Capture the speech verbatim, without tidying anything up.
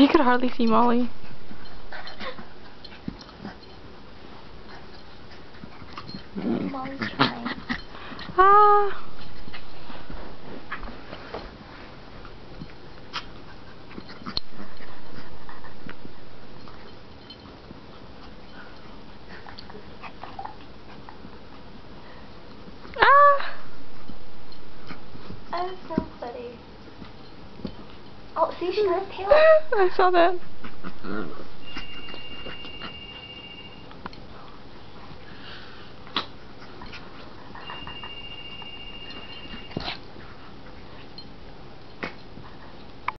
You could hardly see Molly. Molly's trying. Ah. Ah. That was so funny. Oh, see, she got a tail. I saw that.